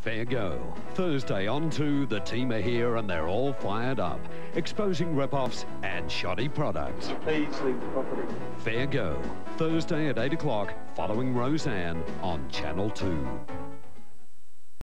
Fair go. Thursday on 2, the team are here and they're all fired up, exposing rip-offs and shoddy products. Please leave the property. Fair go. Thursday at 8 o'clock, following Roseanne on Channel 2.